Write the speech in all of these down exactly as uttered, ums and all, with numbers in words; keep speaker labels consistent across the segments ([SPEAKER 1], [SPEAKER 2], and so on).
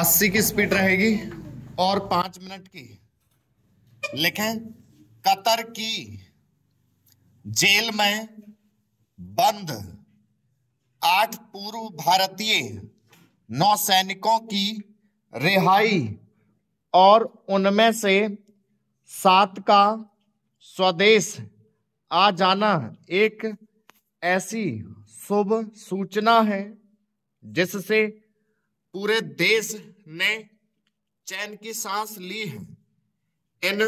[SPEAKER 1] अस्सी की स्पीड रहेगी और पांच मिनट की। लिखें, कतर की जेल में बंद आठ पूर्व भारतीय नौसैनिकों की रिहाई और उनमें से सात का स्वदेश आ जाना एक ऐसी शुभ सूचना है जिससे पूरे देश ने चैन की सांस ली है। इन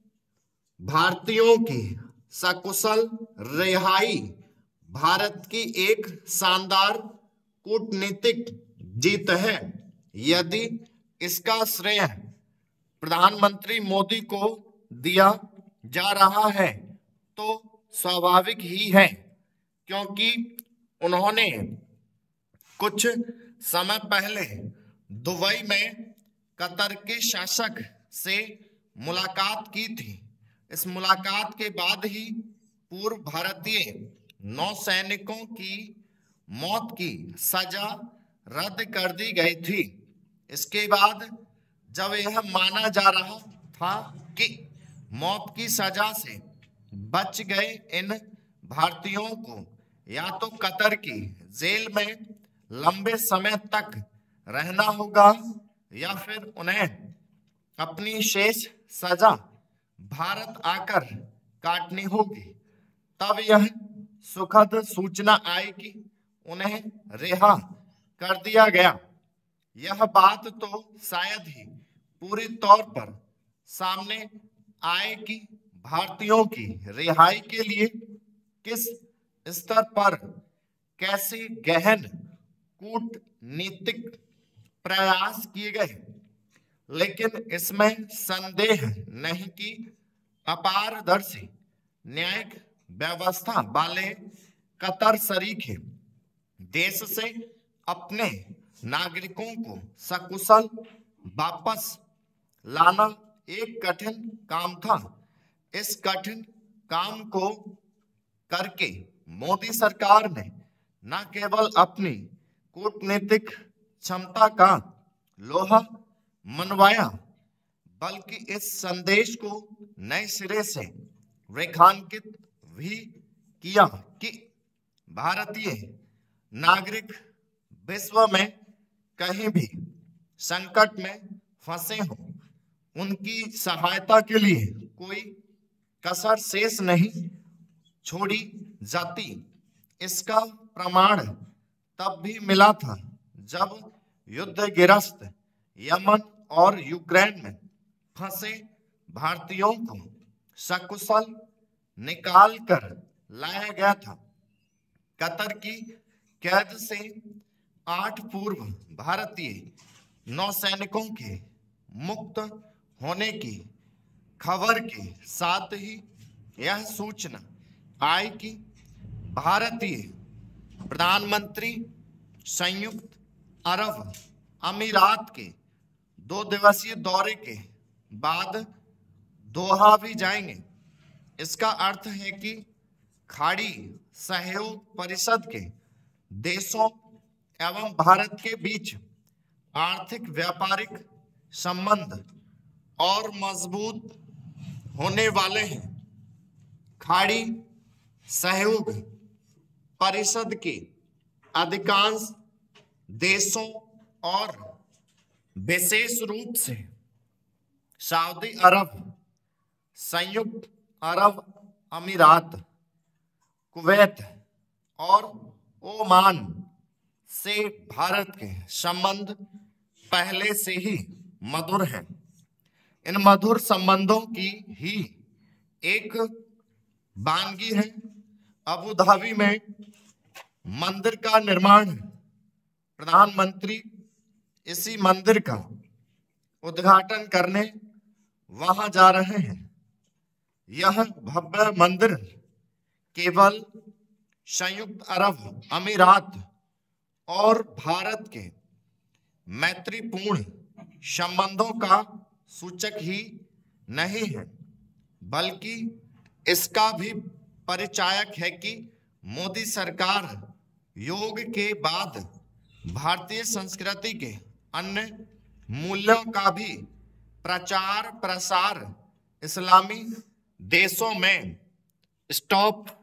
[SPEAKER 1] भारतीयों की सकुशल रिहाई भारत की एक शानदार कूटनीतिक जीत है। यदि इसका श्रेय प्रधानमंत्री मोदी को दिया जा रहा है तो स्वाभाविक ही है, क्योंकि उन्होंने कुछ समय पहले दुबई में कतर के शासक से मुलाकात की थी। इस मुलाकात के बाद ही पूर्व भारतीय नौसैनिकों की मौत की सजा रद्द कर दी गई थी। इसके बाद जब यह माना जा रहा था कि मौत की सजा से बच गए इन भारतीयों को या तो कतर की जेल में लंबे समय तक रहना होगा या फिर उन्हें अपनी शेष सजा भारत आकर काटनी होगी, तब यह सुखद सूचना आई कि उन्हें रिहा कर दिया गया। यह बात तो शायद ही पूरी तौर पर सामने आए कि भारतीयों की रिहाई के लिए किस स्तर पर कैसे गहन कूटनीतिक प्रयास किए गए, लेकिन इसमें संदेह नहीं कि अपारदर्शी न्यायिक व्यवस्था वाले कतर शरीक देश से अपने नागरिकों को सकुशल वापस लाना एक कठिन काम था। इस कठिन काम को करके मोदी सरकार ने न केवल अपनी कूटनीतिक क्षमता का लोहा मनवाया, बल्कि इस संदेश को नए सिरे से रेखांकित भी किया कि भारतीय नागरिक विश्व में कहीं भी संकट में फंसे हों, उनकी सहायता के लिए कोई कसर शेष नहीं छोड़ी जाती। इसका प्रमाण तब भी मिला था जब युद्धग्रस्त यमन और यूक्रेन में फंसे भारतीयों को सकुशल निकाल कर लाया गया था। कतर की कैद से आठ पूर्व भारतीय नौसैनिकों के मुक्त होने की खबर के साथ ही यह सूचना आई कि भारतीय प्रधानमंत्री संयुक्त अरब अमीरात के दो दिवसीय दौरे के बाद दोहा भी जाएंगे। इसका अर्थ है कि खाड़ी सहयोग परिषद के देशों एवं भारत के बीच आर्थिक व्यापारिक संबंध और मजबूत होने वाले हैं। खाड़ी सहयोग परिषद के अधिकांश देशों और विशेष रूप से सऊदी अरब, संयुक्त अरब अमीरात, कुवैत और ओमान से भारत के संबंध पहले से ही मधुर हैं। इन मधुर संबंधों की ही एक वानगी है अबू धाबी में मंदिर का निर्माण। प्रधानमंत्री इसी मंदिर का उद्घाटन करने वहां जा रहे हैं। यह भव्य मंदिर केवल संयुक्त अरब अमीरात और भारत के मैत्रीपूर्ण संबंधों का सूचक ही नहीं है, बल्कि इसका भी परिचायक है कि मोदी सरकार योग के बाद भारतीय संस्कृति के अन्य मूल्यों का भी प्रचार प्रसार इस्लामी देशों में स्टॉप